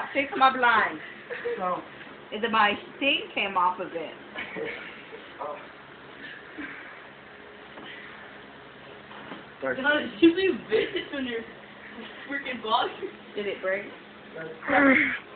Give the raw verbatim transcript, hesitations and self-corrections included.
out. Fix my blind. So, and then my thing came off of it. Oh. God, you leave visits on your freaking body. Did it break?